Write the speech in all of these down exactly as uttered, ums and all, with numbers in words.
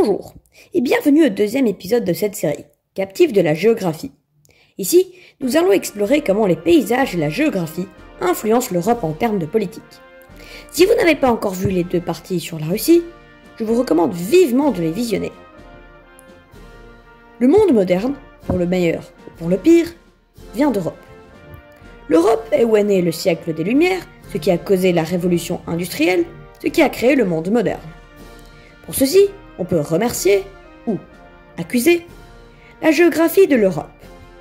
Bonjour et bienvenue au deuxième épisode de cette série, Captifs de la géographie. Ici, nous allons explorer comment les paysages et la géographie influencent l'Europe en termes de politique. Si vous n'avez pas encore vu les deux parties sur la Russie, je vous recommande vivement de les visionner. Le monde moderne, pour le meilleur ou pour le pire, vient d'Europe. L'Europe est où est né le siècle des Lumières, ce qui a causé la révolution industrielle, ce qui a créé le monde moderne. Pour ceci, on peut remercier, ou accuser, la géographie de l'Europe.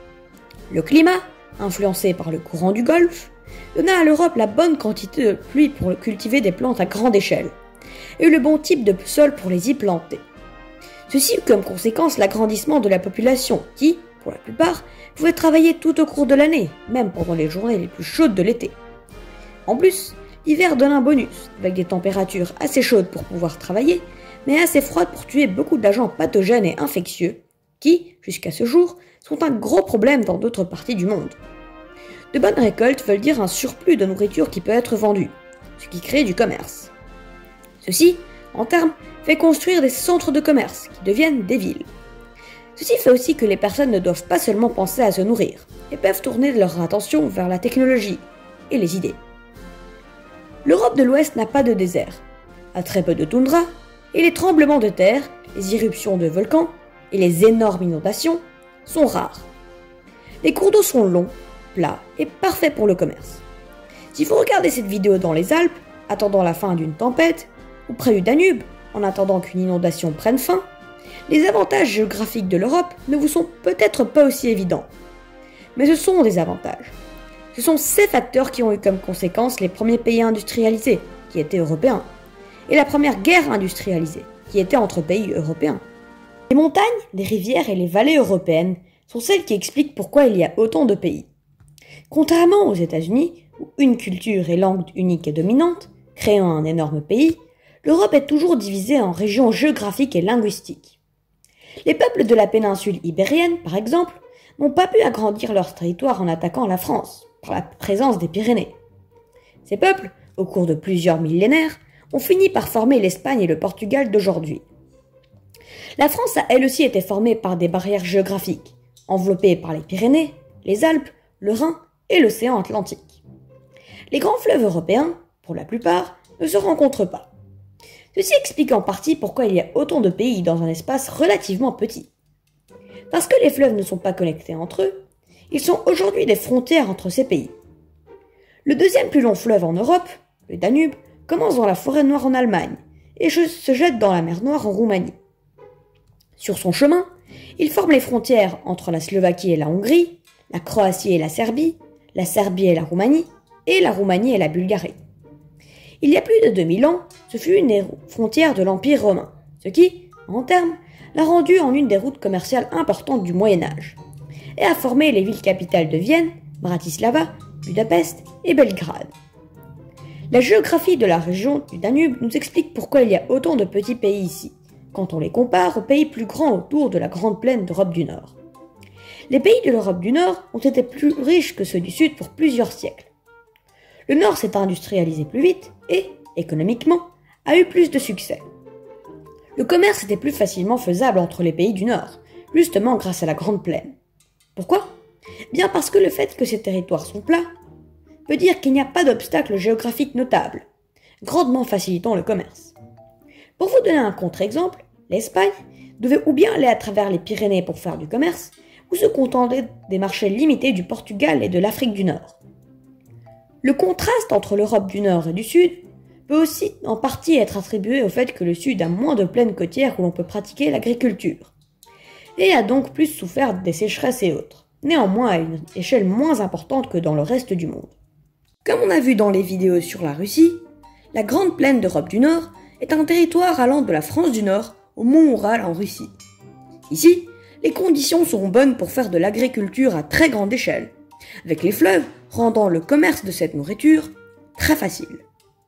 Le climat, influencé par le courant du Golfe, donna à l'Europe la bonne quantité de pluie pour cultiver des plantes à grande échelle, et le bon type de sol pour les y planter. Ceci eut comme conséquence l'agrandissement de la population qui, pour la plupart, pouvait travailler tout au cours de l'année, même pendant les journées les plus chaudes de l'été. En plus, l'hiver donne un bonus, avec des températures assez chaudes pour pouvoir travailler, mais assez froides pour tuer beaucoup d'agents pathogènes et infectieux, qui, jusqu'à ce jour, sont un gros problème dans d'autres parties du monde. De bonnes récoltes veulent dire un surplus de nourriture qui peut être vendu, ce qui crée du commerce. Ceci, en termes, fait construire des centres de commerce qui deviennent des villes. Ceci fait aussi que les personnes ne doivent pas seulement penser à se nourrir, et peuvent tourner leur attention vers la technologie et les idées. L'Europe de l'Ouest n'a pas de désert, a très peu de toundra, et les tremblements de terre, les irruptions de volcans et les énormes inondations sont rares. Les cours d'eau sont longs, plats et parfaits pour le commerce. Si vous regardez cette vidéo dans les Alpes, attendant la fin d'une tempête, ou près du Danube, en attendant qu'une inondation prenne fin, les avantages géographiques de l'Europe ne vous sont peut-être pas aussi évidents. Mais ce sont des avantages. Ce sont ces facteurs qui ont eu comme conséquence les premiers pays industrialisés, qui étaient européens, et la première guerre industrialisée, qui était entre pays européens. Les montagnes, les rivières et les vallées européennes sont celles qui expliquent pourquoi il y a autant de pays. Contrairement aux États-Unis, où une culture et langue unique est dominante, créant un énorme pays, l'Europe est toujours divisée en régions géographiques et linguistiques. Les peuples de la péninsule ibérienne, par exemple, n'ont pas pu agrandir leur territoire en attaquant la France, par la présence des Pyrénées. Ces peuples, au cours de plusieurs millénaires, ont fini par former l'Espagne et le Portugal d'aujourd'hui. La France a elle aussi été formée par des barrières géographiques, enveloppées par les Pyrénées, les Alpes, le Rhin et l'océan Atlantique. Les grands fleuves européens, pour la plupart, ne se rencontrent pas. Ceci explique en partie pourquoi il y a autant de pays dans un espace relativement petit. Parce que les fleuves ne sont pas connectés entre eux, ils sont aujourd'hui des frontières entre ces pays. Le deuxième plus long fleuve en Europe, le Danube, commence dans la forêt noire en Allemagne et se jette dans la mer Noire en Roumanie. Sur son chemin, il forme les frontières entre la Slovaquie et la Hongrie, la Croatie et la Serbie, la Serbie et la Roumanie, et la Roumanie et la Bulgarie. Il y a plus de deux mille ans, ce fut une des frontières de l'Empire romain, ce qui, en termes, l'a rendu en une des routes commerciales importantes du Moyen-Âge, et a formé les villes capitales de Vienne, Bratislava, Budapest et Belgrade. La géographie de la région du Danube nous explique pourquoi il y a autant de petits pays ici, quand on les compare aux pays plus grands autour de la grande plaine d'Europe du Nord. Les pays de l'Europe du Nord ont été plus riches que ceux du Sud pour plusieurs siècles. Le Nord s'est industrialisé plus vite et, économiquement, a eu plus de succès. Le commerce était plus facilement faisable entre les pays du Nord, justement grâce à la grande plaine. Pourquoi ? Bien parce que le fait que ces territoires sont plats peut dire qu'il n'y a pas d'obstacle géographique notable, grandement facilitant le commerce. Pour vous donner un contre-exemple, l'Espagne devait ou bien aller à travers les Pyrénées pour faire du commerce, ou se contenter des marchés limités du Portugal et de l'Afrique du Nord. Le contraste entre l'Europe du Nord et du Sud peut aussi en partie être attribué au fait que le Sud a moins de plaines côtières où l'on peut pratiquer l'agriculture, et a donc plus souffert des sécheresses et autres, néanmoins à une échelle moins importante que dans le reste du monde. Comme on a vu dans les vidéos sur la Russie, la grande plaine d'Europe du Nord est un territoire allant de la France du Nord au mont Oural en Russie. Ici, les conditions seront bonnes pour faire de l'agriculture à très grande échelle, avec les fleuves rendant le commerce de cette nourriture très facile.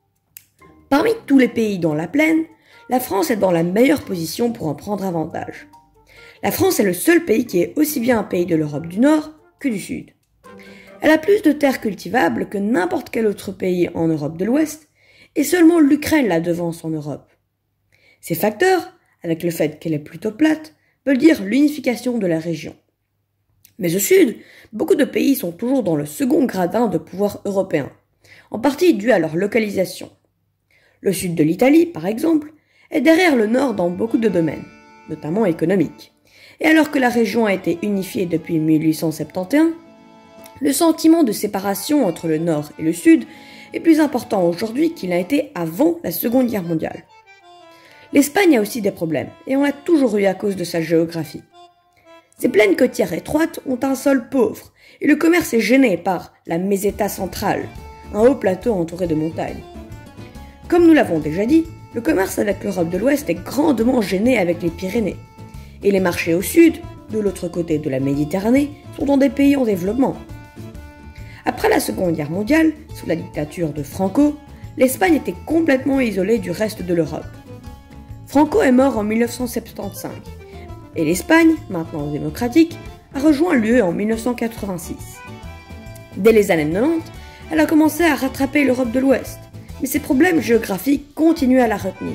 Parmi tous les pays dans la plaine, la France est dans la meilleure position pour en prendre avantage. La France est le seul pays qui est aussi bien un pays de l'Europe du Nord que du Sud. Elle a plus de terres cultivables que n'importe quel autre pays en Europe de l'Ouest, et seulement l'Ukraine la devance en Europe. Ces facteurs avec le fait qu'elle est plutôt plate, veulent dire l'unification de la région. Mais au sud, beaucoup de pays sont toujours dans le second gradin de pouvoir européen, en partie dû à leur localisation. Le sud de l'Italie, par exemple, est derrière le nord dans beaucoup de domaines, notamment économiques. Et alors que la région a été unifiée depuis mille huit cent soixante et onze, le sentiment de séparation entre le nord et le sud est plus important aujourd'hui qu'il n'a été avant la Seconde Guerre mondiale. L'Espagne a aussi des problèmes, et on l'a toujours eu à cause de sa géographie. Ces plaines côtières étroites ont un sol pauvre, et le commerce est gêné par la Meseta centrale, un haut plateau entouré de montagnes. Comme nous l'avons déjà dit, le commerce avec l'Europe de l'Ouest est grandement gêné avec les Pyrénées, et les marchés au sud, de l'autre côté de la Méditerranée, sont dans des pays en développement. Après la Seconde Guerre mondiale, sous la dictature de Franco, l'Espagne était complètement isolée du reste de l'Europe. Franco est mort en mille neuf cent soixante-quinze, et l'Espagne, maintenant démocratique, a rejoint l'U E en mille neuf cent quatre-vingt-six. Dès les années quatre-vingt-dix, elle a commencé à rattraper l'Europe de l'Ouest, mais ses problèmes géographiques continuaient à la retenir.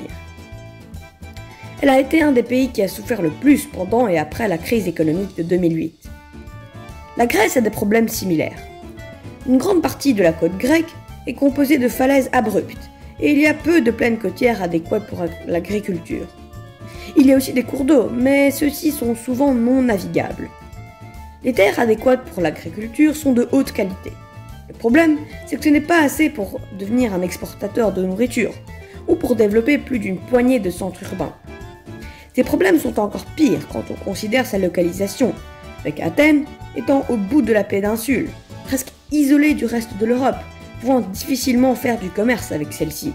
Elle a été un des pays qui a souffert le plus pendant et après la crise économique de deux mille huit. La Grèce a des problèmes similaires. Une grande partie de la côte grecque est composée de falaises abruptes, et il y a peu de plaines côtières adéquates pour l'agriculture. Il y a aussi des cours d'eau, mais ceux-ci sont souvent non navigables. Les terres adéquates pour l'agriculture sont de haute qualité. Le problème, c'est que ce n'est pas assez pour devenir un exportateur de nourriture, ou pour développer plus d'une poignée de centres urbains. Ces problèmes sont encore pires quand on considère sa localisation, avec Athènes étant au bout de la péninsule, presque isolée du reste de l'Europe, pouvant difficilement faire du commerce avec celle-ci.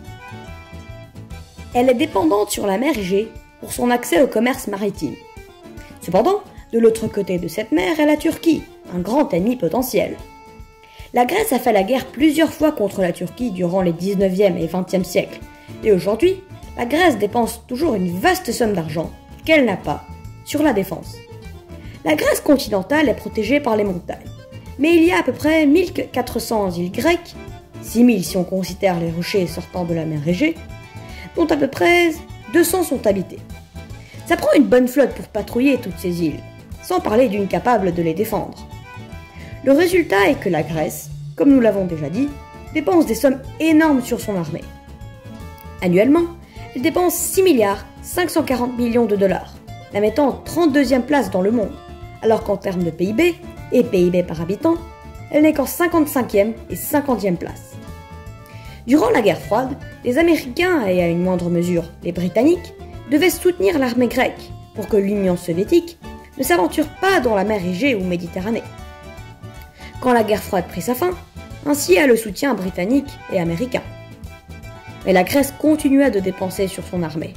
Elle est dépendante sur la mer Égée pour son accès au commerce maritime. Cependant, de l'autre côté de cette mer est la Turquie, un grand ennemi potentiel. La Grèce a fait la guerre plusieurs fois contre la Turquie durant les dix-neuvième et vingtième siècles, et aujourd'hui, la Grèce dépense toujours une vaste somme d'argent, qu'elle n'a pas, sur la défense. La Grèce continentale est protégée par les montagnes, mais il y a à peu près mille quatre cents îles grecques, six mille si on considère les rochers sortant de la mer Égée, dont à peu près deux cents sont habitées. Ça prend une bonne flotte pour patrouiller toutes ces îles, sans parler d'une capable de les défendre. Le résultat est que la Grèce, comme nous l'avons déjà dit, dépense des sommes énormes sur son armée. Annuellement, elle dépense six milliards cinq cent quarante millions de dollars, la mettant en trente-deuxième place dans le monde, alors qu'en termes de P I B, et P I B par habitant, elle n'est qu'en cinquante-cinquième et cinquantième place. Durant la guerre froide, les Américains, et à une moindre mesure les Britanniques, devaient soutenir l'armée grecque pour que l'Union soviétique ne s'aventure pas dans la mer Égée ou Méditerranée. Quand la guerre froide prit sa fin, ainsi a le soutien britannique et américain. Mais la Grèce continua de dépenser sur son armée.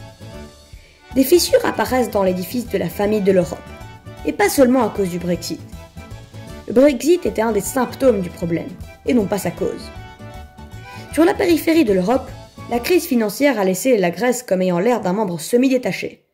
Des fissures apparaissent dans l'édifice de la famille de l'Europe, et pas seulement à cause du Brexit. Le Brexit était un des symptômes du problème, et non pas sa cause. Sur la périphérie de l'Europe, la crise financière a laissé la Grèce comme ayant l'air d'un membre semi-détaché.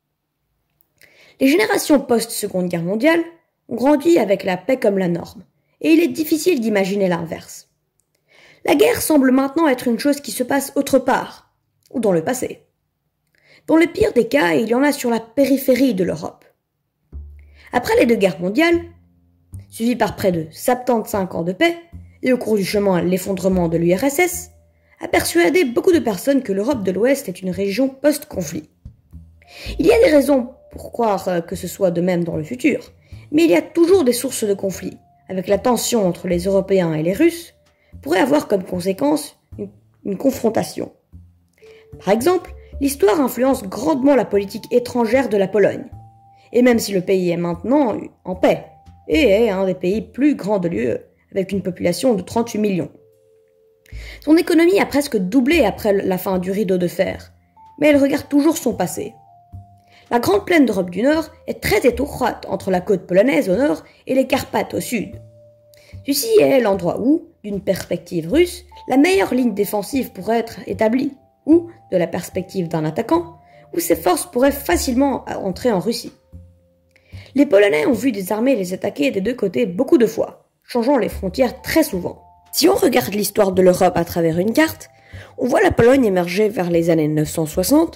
Les générations post-Seconde Guerre mondiale ont grandi avec la paix comme la norme, et il est difficile d'imaginer l'inverse. La guerre semble maintenant être une chose qui se passe autre part, ou dans le passé. Dans le pire des cas, il y en a sur la périphérie de l'Europe. Après les deux guerres mondiales, suivies par près de soixante-quinze ans de paix, et au cours du chemin l'effondrement de l'U R S S, a persuadé beaucoup de personnes que l'Europe de l'Ouest est une région post-conflit. Il y a des raisons pour croire que ce soit de même dans le futur, mais il y a toujours des sources de conflit, avec la tension entre les Européens et les Russes, pourrait avoir comme conséquence une, une confrontation. Par exemple, l'histoire influence grandement la politique étrangère de la Pologne, et même si le pays est maintenant en paix, et est un des pays plus grands de l'U E, avec une population de trente-huit millions. Son économie a presque doublé après la fin du rideau de fer, mais elle regarde toujours son passé. La grande plaine d'Europe du Nord est très étroite entre la côte polonaise au nord et les Carpates au sud. Ceci est l'endroit où, d'une perspective russe, la meilleure ligne défensive pourrait être établie, ou, de la perspective d'un attaquant, où ses forces pourraient facilement entrer en Russie. Les Polonais ont vu des armées les attaquer des deux côtés beaucoup de fois, changeant les frontières très souvent. Si on regarde l'histoire de l'Europe à travers une carte, on voit la Pologne émerger vers les années neuf cent soixante,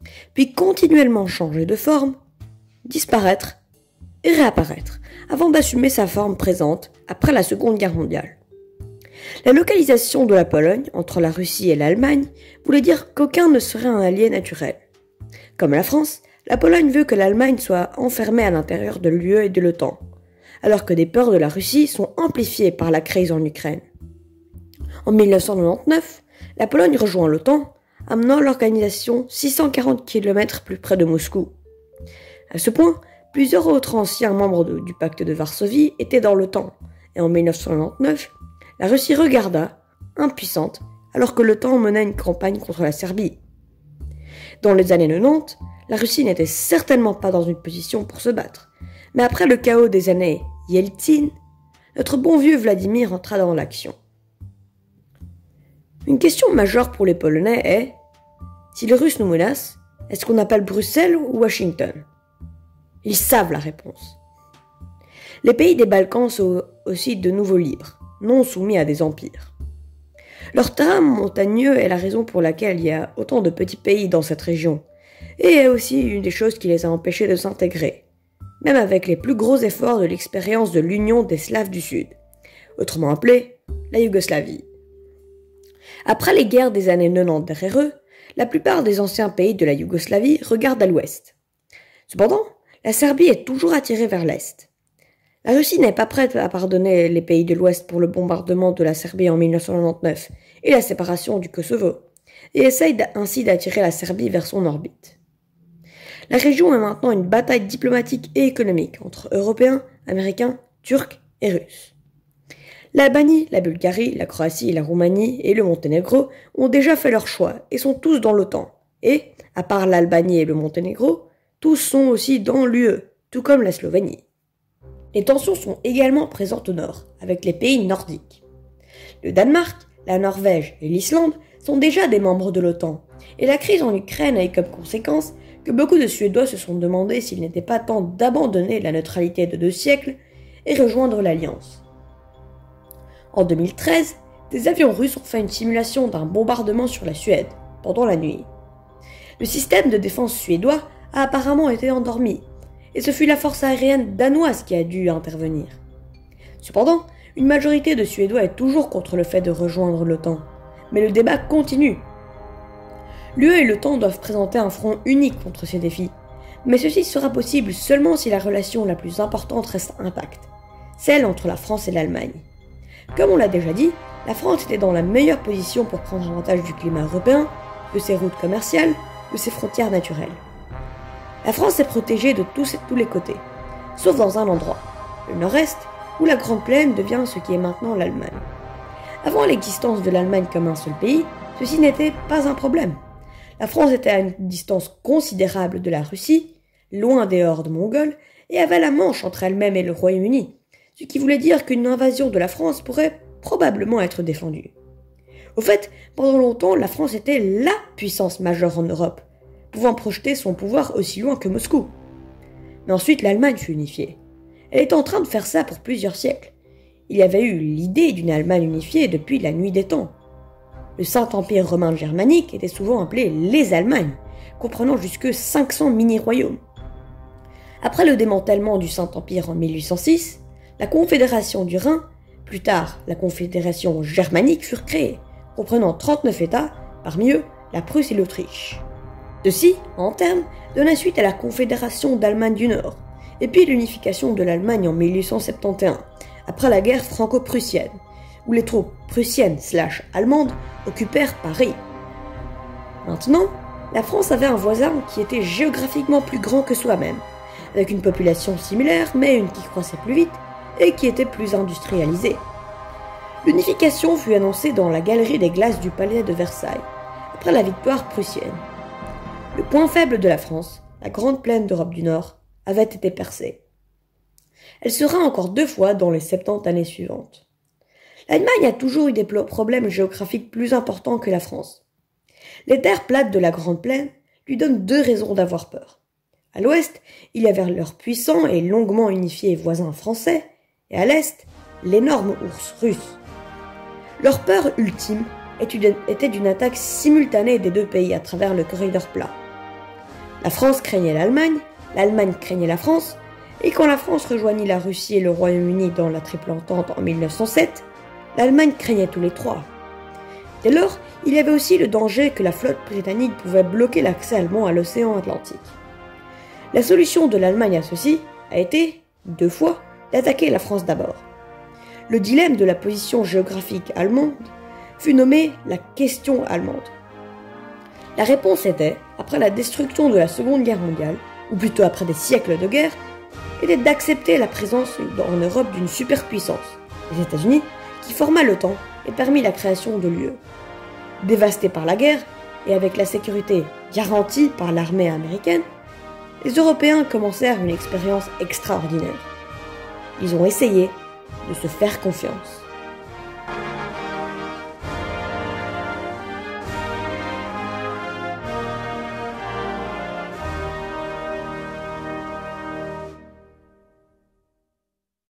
puis continuellement changer de forme, disparaître et réapparaître, avant d'assumer sa forme présente après la Seconde Guerre mondiale. La localisation de la Pologne entre la Russie et l'Allemagne voulait dire qu'aucun ne serait un allié naturel. Comme la France, la Pologne veut que l'Allemagne soit enfermée à l'intérieur de l'U E et de l'OTAN, alors que des peurs de la Russie sont amplifiées par la crise en Ukraine. En mille neuf cent quatre-vingt-dix-neuf, la Pologne rejoint l'OTAN, amenant l'organisation six cent quarante kilomètres plus près de Moscou. À ce point, plusieurs autres anciens membres de, du pacte de Varsovie étaient dans l'OTAN, et en mille neuf cent quatre-vingt-dix-neuf, la Russie regarda, impuissante, alors que l'OTAN menait une campagne contre la Serbie. Dans les années quatre-vingt-dix, la Russie n'était certainement pas dans une position pour se battre, mais après le chaos des années Yeltsin, notre bon vieux Vladimir entra dans l'action. Une question majeure pour les Polonais est: si les Russes nous menacent, est-ce qu'on appelle Bruxelles ou Washington? Ils savent la réponse. Les pays des Balkans sont aussi de nouveau libres, non soumis à des empires. Leur terrain montagneux est la raison pour laquelle il y a autant de petits pays dans cette région, et est aussi une des choses qui les a empêchés de s'intégrer, même avec les plus gros efforts de l'expérience de l'Union des Slaves du Sud, autrement appelée la Yougoslavie. Après les guerres des années quatre-vingt-dix derrière eux, la plupart des anciens pays de la Yougoslavie regardent à l'ouest. Cependant, la Serbie est toujours attirée vers l'est. La Russie n'est pas prête à pardonner les pays de l'ouest pour le bombardement de la Serbie en mille neuf cent quatre-vingt-dix-neuf et la séparation du Kosovo, et essaye ainsi d'attirer la Serbie vers son orbite. La région est maintenant une bataille diplomatique et économique entre Européens, Américains, Turcs et Russes. L'Albanie, la Bulgarie, la Croatie, la Roumanie et le Monténégro ont déjà fait leur choix et sont tous dans l'OTAN. Et, à part l'Albanie et le Monténégro, tous sont aussi dans l'U E, tout comme la Slovénie. Les tensions sont également présentes au nord, avec les pays nordiques. Le Danemark, la Norvège et l'Islande sont déjà des membres de l'OTAN, et la crise en Ukraine a eu comme conséquence que beaucoup de Suédois se sont demandé s'il n'était pas temps d'abandonner la neutralité de deux siècles et rejoindre l'Alliance. En deux mille treize, des avions russes ont fait une simulation d'un bombardement sur la Suède, pendant la nuit. Le système de défense suédois a apparemment été endormi, et ce fut la force aérienne danoise qui a dû intervenir. Cependant, une majorité de Suédois est toujours contre le fait de rejoindre l'OTAN, mais le débat continue. L'U E et l'OTAN doivent présenter un front unique contre ces défis, mais ceci sera possible seulement si la relation la plus importante reste intacte, celle entre la France et l'Allemagne. Comme on l'a déjà dit, la France était dans la meilleure position pour prendre avantage du climat européen, de ses routes commerciales, de ses frontières naturelles. La France est protégée de tous et tous les côtés, sauf dans un endroit, le nord-est, où la Grande Plaine devient ce qui est maintenant l'Allemagne. Avant l'existence de l'Allemagne comme un seul pays, ceci n'était pas un problème. La France était à une distance considérable de la Russie, loin des hordes mongoles, et avait la Manche entre elle-même et le Royaume-Uni, ce qui voulait dire qu'une invasion de la France pourrait probablement être défendue. Au fait, pendant longtemps, la France était LA puissance majeure en Europe, pouvant projeter son pouvoir aussi loin que Moscou. Mais ensuite, l'Allemagne fut unifiée. Elle est en train de faire ça pour plusieurs siècles. Il y avait eu l'idée d'une Allemagne unifiée depuis la nuit des temps. Le Saint-Empire romain germanique était souvent appelé les Allemagnes, comprenant jusque cinq cents mini-royaumes. Après le démantèlement du Saint-Empire en mille huit cent six, la Confédération du Rhin, plus tard la Confédération germanique, furent créées, comprenant trente-neuf États, parmi eux la Prusse et l'Autriche. Ceci, en termes, donna suite à la Confédération d'Allemagne du Nord, et puis l'unification de l'Allemagne en mille huit cent soixante et onze, après la guerre franco-prussienne, où les troupes prussiennes slash allemandes occupèrent Paris. Maintenant, la France avait un voisin qui était géographiquement plus grand que soi-même, avec une population similaire mais une qui croissait plus vite et qui était plus industrialisée. L'unification fut annoncée dans la galerie des glaces du palais de Versailles, après la victoire prussienne. Le point faible de la France, la grande plaine d'Europe du Nord, avait été percée. Elle sera encore deux fois dans les soixante-dix années suivantes. L'Allemagne a toujours eu des problèmes géographiques plus importants que la France. Les terres plates de la Grande Plaine lui donnent deux raisons d'avoir peur. À l'ouest, il y avait leur puissant et longuement unifié voisin français, et à l'est, l'énorme ours russe. Leur peur ultime était d'une attaque simultanée des deux pays à travers le corridor plat. La France craignait l'Allemagne, l'Allemagne craignait la France, et quand la France rejoignit la Russie et le Royaume-Uni dans la Triple Entente en mille neuf cent sept, l'Allemagne craignait tous les trois. Dès lors, il y avait aussi le danger que la flotte britannique pouvait bloquer l'accès allemand à l'océan Atlantique. La solution de l'Allemagne à ceci a été, deux fois, d'attaquer la France d'abord. Le dilemme de la position géographique allemande fut nommé la question allemande. La réponse était, après la destruction de la Seconde Guerre mondiale, ou plutôt après des siècles de guerre, était d'accepter la présence en Europe d'une superpuissance, les États-Unis, qui forma l'OTAN et permit la création de l'U E. Dévastés par la guerre, et avec la sécurité garantie par l'armée américaine, les Européens commencèrent une expérience extraordinaire. Ils ont essayé de se faire confiance.